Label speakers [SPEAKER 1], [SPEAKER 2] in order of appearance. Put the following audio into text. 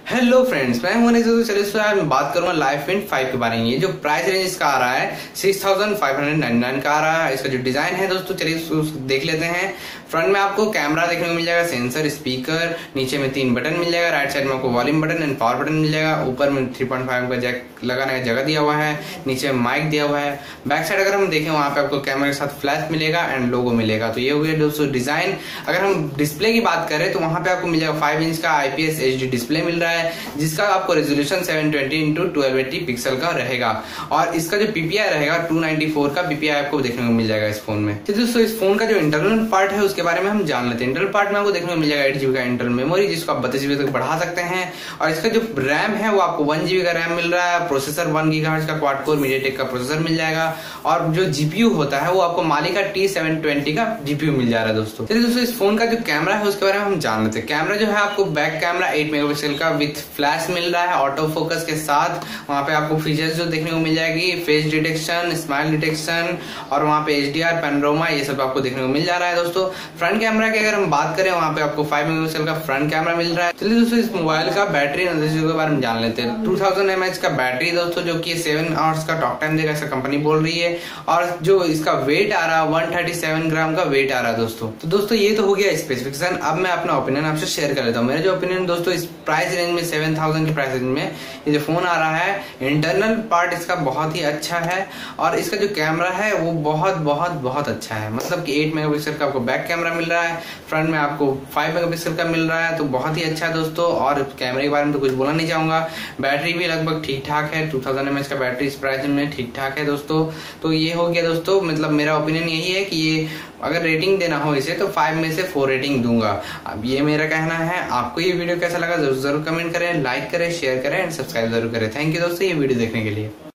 [SPEAKER 1] Hello friends, मैं हूं अनिल। चलिए मैं बात करूंगा लाइफमिंट 5 के बारे में। ये जो प्राइस रेंज इसका आ रहा है 6599 का आ रहा है। इसका जो डिजाइन है दोस्तों, चलिए देख लेते हैं। फ्रंट में आपको कैमरा देखने को मिल जाएगा, सेंसर, स्पीकर, नीचे में 3 बटन मिल जाएगा। राइट साइड में आपको volume button and power button मिल जाएगा। ऊपर में 3.5 का जैक लगाने का जगह दिया हुआ है। नीचे में माइक दिया हुआ है। बैक साइड अगर हम देखें, वहां पे आपको कैमरा के साथ फ्लैश मिलेगा एंड लोगो मिलेगा। तो ये हो गया दोस्तों डिजाइन। अगर हम डिस्प्ले की बात करें तो वहां पे आपको मिल जाएगा 5 इंच का IPS HD डिस्प्ले मिल रहा है, जिसका आपको रेजोल्यूशन 720x1280 पिक्सल का रहेगा। और इसका जो PPI रहेगा 294 का PPI आपको देखने को मिल जाएगा इस फोन में। तो दोस्तों इस फोन का जो इंटरनल पार्ट है उसके बारे में हम जान लेते हैं। इंटरनल पार्ट में आपको देखने को मिल जाएगा 8 GB का इंटरनल मेमोरी, जिसको आप 32 GB तक बढ़ा सकते हैं। और इसका जो रैम है वो आपको 1 GB का रैम मिल रहा है। प्रोसेसर 1 GHz का क्वाड कोर मीडियाटेक का प्रोसेसर मिल जाएगा। और जो GPU होता है वो आपको माली का T720 का GPU मिल जा रहा है दोस्तों। चलिए दोस्तों इस फोन का जो कैमरा है उसके बारे में हम जान लेते हैं। कैमरा जो है आपको बैक कैमरा 8 मेगापिक्सल का विथ फ्लैश मिल रहा है, ऑटो फोकस के साथ। वहां पे आपको फीचर्स जो देखने को मिल जाएगी, फेस डिटेक्शन, स्माइल डिटेक्शन, और वहां पे HDR, पैनोरामा, ये सब आपको देखने को मिल जा रहा है दोस्तों। फ्रंट कैमरा की अगर हम बात करें, वहां पे आपको 5 मेगापिक्सल का फ्रंट कैमरा मिल रहा है। चलिए दोस्तों इस मोबाइल का बैटरी के बारे में जान लेते हैं। 2000 mAh का बैटरी दोस्तों, जो कि 7 आवर्स का टॉक टाइम देगा, ऐसा कंपनी बोल रही है। और जो इसका वेट आ रहा है 137 ग्राम का वेट आ रहा है दोस्तों। तो दोस्तों ये तो हो गया स्पेसिफिकेशन। अब मैं अपना ओपिनियन आपसे शेयर कर लेता हूँ। मेरा जो ओपिनियन दोस्तों, इस प्राइस रेंज में 7000 की प्राइस रेंज में ये जो फोन आ रहा है, इंटरनल पार्ट इसका बहुत ही अच्छा है। और इसका जो कैमरा है वो बहुत बहुत बहुत अच्छा है। मतलब कि 8 मेगापिक्सल का आपको बैक कैमरा मिल रहा है, फ्रंट में आपको 5 मेगापिक्सल का मिल रहा है। तो बहुत ही अच्छा है दोस्तों। और कैमरे के बारे में तो कुछ बोलना नहीं चाहूंगा। बैटरी भी लगभग ठीक ठाक है। 2000 mAh का बैटरी इस प्राइस में ठीक ठाक है दोस्तों। तो ये हो गया दोस्तों। मतलब मेरा ओपिनियन यही है कि ये अगर रेटिंग देना हो इसे तो 5 में से 4 रेटिंग दूंगा। अब ये मेरा कहना है। आपको ये वीडियो कैसा लगा जरूर कमेंट करें, लाइक करें, शेयर करें एंड सब्सक्राइब जरूर करें। थैंक यू दोस्तों ये वीडियो देखने के लिए।